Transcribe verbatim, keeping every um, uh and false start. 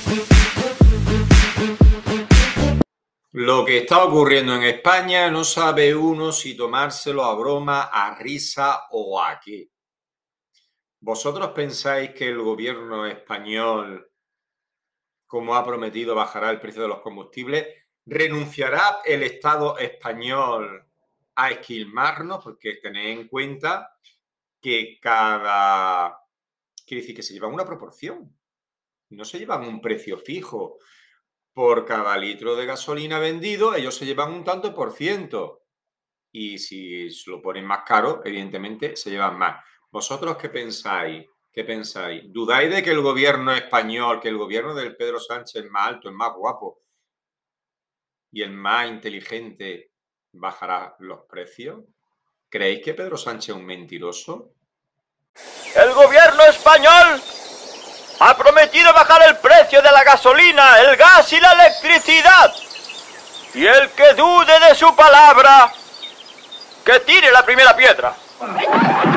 Lo que está ocurriendo en España no sabe uno si tomárselo a broma, a risa o a qué. ¿Vosotros pensáis que el gobierno español, como ha prometido, bajará el precio de los combustibles? ¿Renunciará el Estado español a esquilmarnos? Porque tened en cuenta que cada... Quiere decir que se llevan una proporción. No se llevan un precio fijo. Por cada litro de gasolina vendido, ellos se llevan un tanto por ciento. Y si se lo ponen más caro, evidentemente se llevan más. ¿Vosotros qué pensáis? ¿Qué pensáis? ¿Dudáis de que el gobierno español, que el gobierno del Pedro Sánchez es más alto, es más guapo y el más inteligente bajará los precios? ¿Creéis que Pedro Sánchez es un mentiroso? El gobierno español ha prometido bajar el precio de la gasolina, el gas y la electricidad. Y el que dude de su palabra, que tire la primera piedra.